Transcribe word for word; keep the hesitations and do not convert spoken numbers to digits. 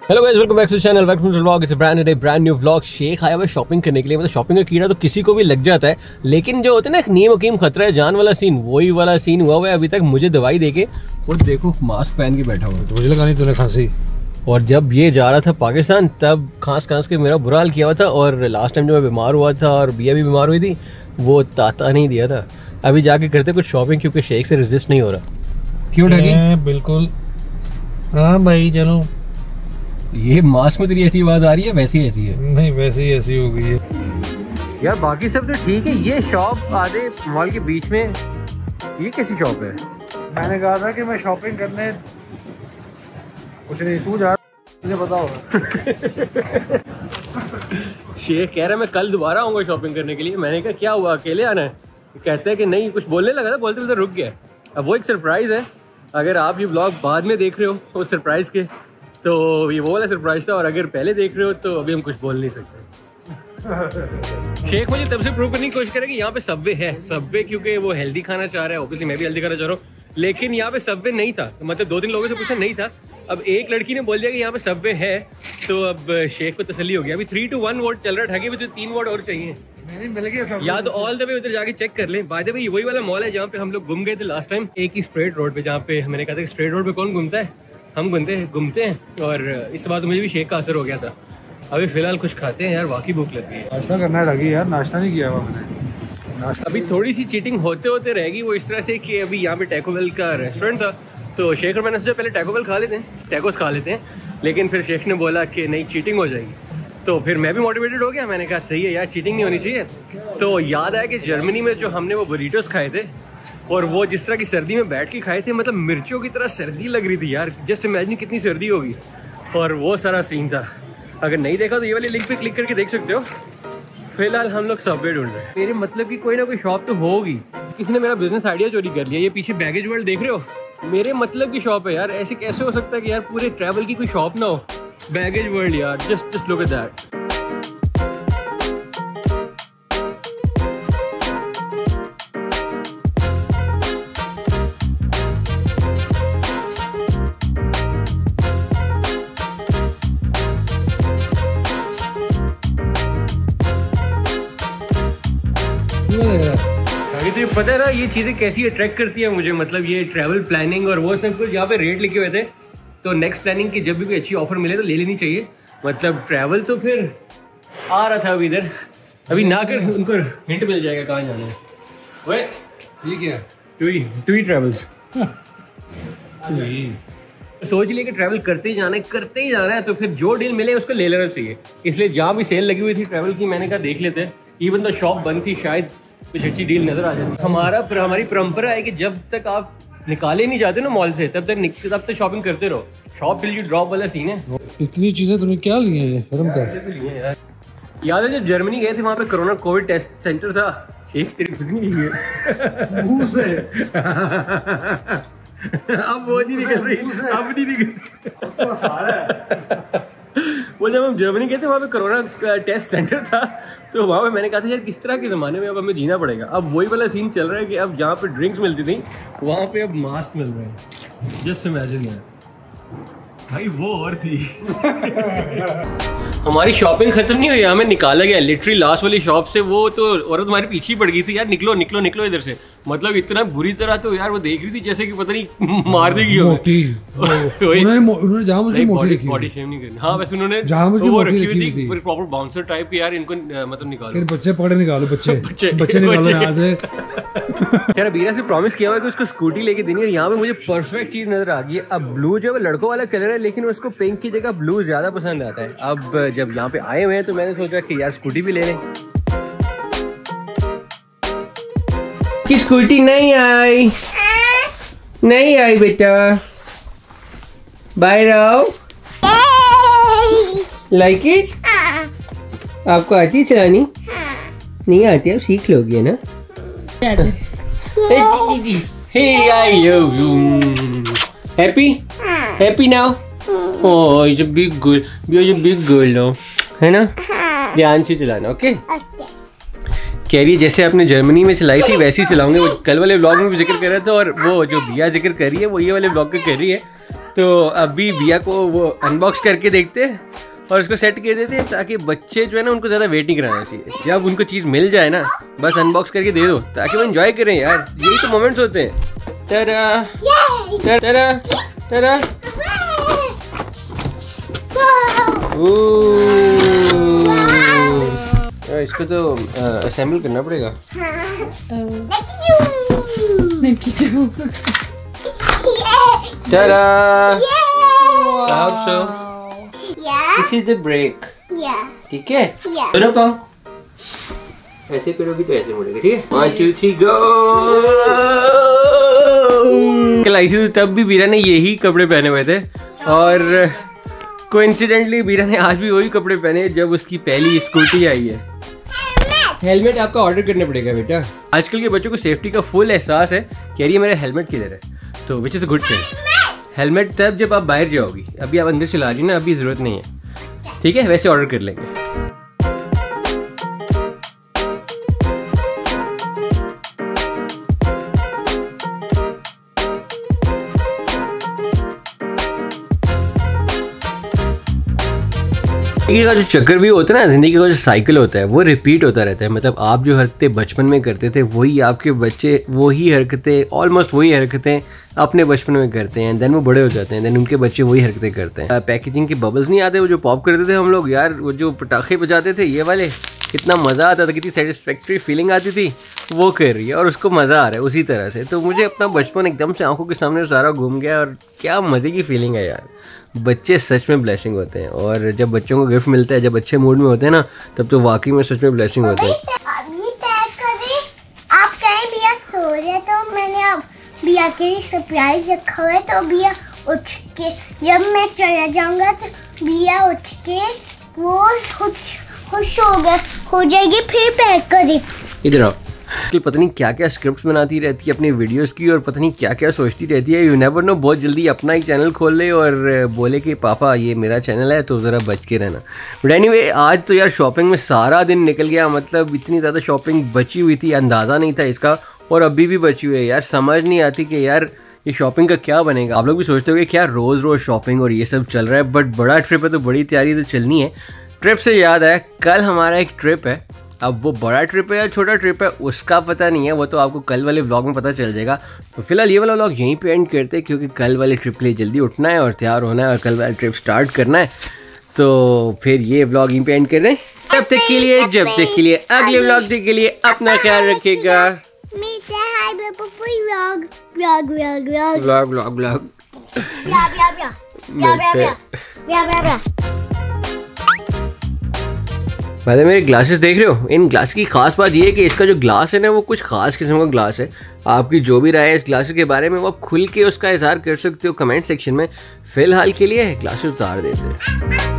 Hello guys, welcome back to channel, welcome to vlog. It's a brand day, brand new vlog. Sheikh आया हुआ है shopping करने के लिए। मतलब शॉपिंग का कीड़ा तो किसी को भी लग जाता है, लेकिन जो होता है ना एक नीम हकीम खतरा है जान वाला सीन, वही वाला सीन हुआ हुआ है अभी तक। मुझे दवाई देके और देखो मास्क पहन के बैठा हुआ है, तो मुझे लगा नहीं तूने खांसी। और जब ये जा रहा था पाकिस्तान तब खांस खांस के मेरा बुरा हाल किया हुआ था। और लास्ट टाइम जब मैं बीमार हुआ था और बिया भी बीमार हुई थी, वो ताता नहीं दिया था। अभी जाके करते कुछ शॉपिंग, क्योंकि शेख से रेजिस्ट नहीं हो रहा। क्यों डैडी? बिल्कुल हाँ भाई चलो। ये मास्क में तेरी ऐसी आवाज आ रही है, वैसी ऐसी है? नहीं वैसे ही ऐसी हो गई है यार। बाकी सब तो ठीक है। ये शॉप आधे मॉल के बीच में, ये कैसी शॉप है? मैंने कहा था कि मैं शॉपिंग करने कुछ नहीं, तू जा मुझे बताओ। शेख कह रहा है मैं कल दोबारा आऊंगा शॉपिंग करने के लिए। मैंने कहा क्या हुआ, अकेले आना है? कहते हैं कि नहीं, कुछ बोलने लगा था, बोलते बोलते रुक गया। अब वो एक सरप्राइज है। अगर आप ये व्लॉग बाद में देख रहे हो उस सरप्राइज के, तो ये वो वाला सरप्राइज था। और अगर पहले देख रहे हो तो अभी हम कुछ बोल नहीं सकते। शेख मुझे तब से प्रूव करने की कोशिश करे कि यहाँ पे सबवे है। सबवे क्योंकि वो हेल्दी खाना चाह रहा है, ऑब्वियसली मैं भी हेल्दी खाना चाह रहा हूँ, लेकिन यहाँ पे सबवे नहीं था। मतलब दो तीन लोगों से पूछा, नहीं था। अब एक लड़की ने बोल दिया कि यहाँ पे सबवे है, तो अब शेख को तसल्ली हो गया। अभी थ्री टू वन वोट चल रहा है, ठगी में तो तीन वोट और चाहिए। मिल गया या तो ऑल द वे उधर जाके चेक कर ले। बाय द वे ये वही वाला मॉल है जहाँ पे हम लोग घूम गए थे लास्ट टाइम, एक ही स्ट्रेट रोड पे, जहाँ पे मैंने कहा था कि स्ट्रेट रोड पे कौन घूमता है, हम घूमते हैं घूमते हैं। और इस बात मुझे भी शेख का असर हो गया था। अभी फिलहाल कुछ खाते हैं यार, वाकई भूख लग गई है। नाश्ता करना है ठगी यार, नाश्ता नहीं किया हुआ मैंने। नाश्ता अभी थोड़ी सी चीटिंग होते होते रहेगी। वो इस तरह से कि अभी यहाँ पे टैको बेल का रेस्टोरेंट था, तो शेख और मैंने सोचा पहले टैको बेल खा लेते हैं, टैकोस खा लेते हैं। लेकिन फिर शेख ने बोला कि नहीं, चीटिंग हो जाएगी। तो फिर मैं भी मोटिवेटेड हो गया। मैंने कहा सही है यार, चीटिंग नहीं होनी चाहिए। तो याद आया कि जर्मनी में जो हमने वो बुरीटोस खाए थे, और वो जिस तरह की सर्दी में बैठ के खाए थे, मतलब मिर्चों की तरह सर्दी लग रही थी यार। जस्ट इमेजिन कितनी सर्दी होगी। और वो सारा सीन था। अगर नहीं देखा तो ये वाली लिंक पे क्लिक करके देख सकते हो। फिलहाल हम लोग सबवे ढूंढ रहे हैं। मेरे मतलब की कोई ना कोई शॉप तो होगी। किसी ने मेरा बिजनेस आइडिया चोरी कर लिया। ये पीछे बैगेज वर्ल्ड देख रहे हो, मेरे मतलब की शॉप है यार। ऐसे कैसे हो सकता है कि यार पूरे ट्रैवल की कोई शॉप ना हो? बैगेज वर्ल्ड यार, just just look at that. तो पता है ना ये चीजें कैसी अट्रैक्ट करती है मुझे। मतलब ये ट्रैवल प्लानिंग और वो सब कुछ, यहाँ पे रेट लिखे हुए थे, तो नेक्स्ट प्लानिंग की जब भी कोई अच्छी ऑफर मिले तो ले लेनी चाहिए। मतलब ट्रैवल तो फिर आ रहा था अभी इधर, अभी ना कर उनको हिंट मिल जाएगा कहाँ जाना है। वे ठीक है, टुई टुई ट्रैवल्स। सोच लिए कि ट्रैवल करते ही जाना है, करते ही जाना है, तो फिर जो डील मिले उसको ले लेना चाहिए। इसलिए जहाँ भी सेल लगी हुई थी ट्रैवल की, मैंने कहा देख लेते हैं। इवन तो शॉप बंद थी, शायद कुछ अच्छी डील नजर आ जाती। हमारा हमारी परंपरा है कि जब तक आप निकाले नहीं जाते ना मॉल से, तब तक तब तक शॉपिंग करते रहो। शॉप टिल यू ड्रॉप वाला सीन है। इतनी चीजें तुमने क्या ली हैं? शर्म कर। याद है जब जर्मनी गए थे, वहाँ पे कोरोना कोविड टेस्ट सेंटर था। शेख तेरी खुद नहीं ली है मुंह से। अब वो नहीं निकल रही, अब नहीं निकल। वो जब हम जर्मनी गए थे, वहाँ पे कोरोना टेस्ट सेंटर था, तो वहाँ पे मैंने कहा था यार किस तरह के ज़माने में अब हमें जीना पड़ेगा। अब वही वाला सीन चल रहा है कि अब जहाँ पे ड्रिंक्स मिलती थी, वहाँ पे अब मास्क मिल रहे हैं। जस्ट इमेजिन यार भाई, वो और थी। हमारी शॉपिंग खत्म नहीं हुई, हमें निकाला गया लिटरली लास्ट वाली शॉप से। वो तो औरत हमारे पीछे ही पड़ गई थी यार, निकलो निकलो निकलो इधर से। मतलब इतना बुरी तरह तो यार वो देख रही थी जैसे कि पता नहीं मार देगी हमें। उन्होंने जहाँ मुझे मोटी रखी, बॉडी शेम नहीं करनी। हाँ वैसे उन्होंने जहाँ मुझे वो रखी हुई थी प्रॉपर बाउंसर टाइप की यार। इनको मतलब निकालो, बच्चे पकड़े निकालो, बच्चे बच्चे बच्चे निकालो यहाँ से। यार बीरा से प्रॉमिस किया हुआ कि उसको स्कूटी लेके देनी है। यहाँ पे मुझे परफेक्ट चीज नजर आ गई है। अब ब्लू जो है लड़कों वाला कलर है, लेकिन उसको पिंक की जगह ब्लू ज्यादा पसंद आता है। अब जब यहाँ पे आए हुए हैं तो मैंने सोचा कि यार स्कूटी भी ले लें। कि स्कूटी नहीं आई, नहीं आई बेटा, बाय राव। Like it? आपको आती है चलानी? नहीं आती, अब सीख लोगे ना। Hey, are you happy? Happy now? Oh, it's a big girl. You're a big girl now, है ना? ध्यान से चलाना, ओके? कह रही है जैसे आपने जर्मनी में चलाई थी वैसे ही चलाऊंगे। वो कल वाले व्लॉग में भी जिक्र कर रहा था, और वो जो बिया जिक्र कर रही है वो ये वाले व्लॉग का कर रही है। तो अभी बिया को वो अनबॉक्स करके देखते हैं और उसको सेट कर देते हैं ताकि बच्चे जो है ना उनको ज़्यादा वेट नहीं कराना चाहिए। जब उनको चीज़ मिल जाए ना बस अनबॉक्स करके दे दो ताकि वो एंजॉय करें यार, यही तो मोमेंट्स होते हैं। टरा टरा टरा इसको तो असेंबल करना पड़ेगा। टरा दिस इज द ब्रेक, ठीक है? दोनों पाओ ऐसे करोगी तो ऐसे मुड़ेगा, ठीक है? One two three go. कल आई थी तब भी बीरा ने यही कपड़े पहने हुए थे और कोइंसिडेंटली बीरा ने आज भी वही कपड़े पहने जब उसकी पहली स्कूटी आई है। हेलमेट आपका ऑर्डर करना पड़ेगा बेटा। आजकल के बच्चों को सेफ्टी का फुल एहसास है। कह रही है मेरा हेलमेट किधर है, तो which is a good thing. Helmet तब जब आप बाहर जाओगी, अभी आप अंदर चला रही ना, अभी ज़रूरत नहीं है, ठीक है? वैसे ऑर्डर कर लेंगे। जिंदगी का जो चक्कर भी होता है ना, जिंदगी का जो साइकिल होता है वो रिपीट होता रहता है। मतलब आप जो हरकतें बचपन में करते थे वही आपके बच्चे वही हरकतें ऑलमोस्ट वही हरकतें अपने बचपन में करते हैं, देन वो बड़े हो जाते हैं, देन उनके बच्चे वही हरकतें करते हैं। पैकेजिंग के बबल्स नहीं आते वो जो पॉप करते थे हम लोग यार, वो जो पटाखे बजाते थे ये वाले, कितना मज़ा आता था, कितनी सेटिस्फैक्ट्री फीलिंग आती थी। वो कर रही है और उसको मज़ा आ रहा है उसी तरह से। तो मुझे अपना बचपन एकदम से आंखों के सामने सारा घूम गया और क्या मज़े की फीलिंग है यार। बच्चे सच में ब्लेसिंग होते हैं और जब बच्चों को गिफ्ट मिलता है, जब अच्छे मूड में होते हैं ना, तब तो वाकई में सच में ब्लेसिंग होते हैं। अभी पैक करें, आप कहीं बिया सो रहे तो मैंने अब बिया के लिए सरप्राइज रखा हुआ है, तो बिया उठ के जब मैं चला जाऊंगा तो बिया उठ के वो खुश खुश हो गया हो जाएगी, फिर पैक करें। इधर आओ। कि पता नहीं क्या क्या स्क्रिप्ट्स बनाती रहती है अपनी वीडियोस की और पता नहीं क्या क्या सोचती रहती है। यू नेवर नो, बहुत जल्दी अपना एक चैनल खोल ले और बोले कि पापा ये मेरा चैनल है तो ज़रा बच के रहना। बट एनीवे आज तो यार शॉपिंग में सारा दिन निकल गया। मतलब इतनी ज़्यादा शॉपिंग बची हुई थी, अंदाज़ा नहीं था इसका, और अभी भी बची हुई है यार। समझ नहीं आती कि यार ये शॉपिंग का क्या बनेगा। आप लोग भी सोचते हो कि क्या रोज़ रोज़ शॉपिंग और ये सब चल रहा है, बट बड़ा ट्रिप है तो बड़ी तैयारी तो चलनी है। ट्रिप से याद है, कल हमारा एक ट्रिप है। अब वो बड़ा ट्रिप है या छोटा ट्रिप है उसका पता नहीं है, वो तो आपको कल वाले व्लॉग में पता चल जाएगा। तो फिलहाल ये वाला व्लॉग यहीं पे एंड करते हैं क्योंकि कल वाले ट्रिप के लिए जल्दी उठना है और तैयार होना है और कल वाला ट्रिप स्टार्ट करना है। तो फिर ये व्लॉग यहीं पे एंड कर रहे हैं। तब तक के लिए जब तक के लिए अगले व्लॉग तक के लिए अपना ख्याल रखिएगा। व्लॉग व्लॉग व्लॉग भाई मेरे ग्लासेस देख रहे हो, इन ग्लास की खास बात ये है कि इसका जो ग्लास है ना वो कुछ खास किस्म का ग्लास है। आपकी जो भी राय है इस ग्लास के बारे में वो आप खुल के उसका इजहार कर सकते हो कमेंट सेक्शन में। फिलहाल के लिए ग्लासेस उतार देते हैं।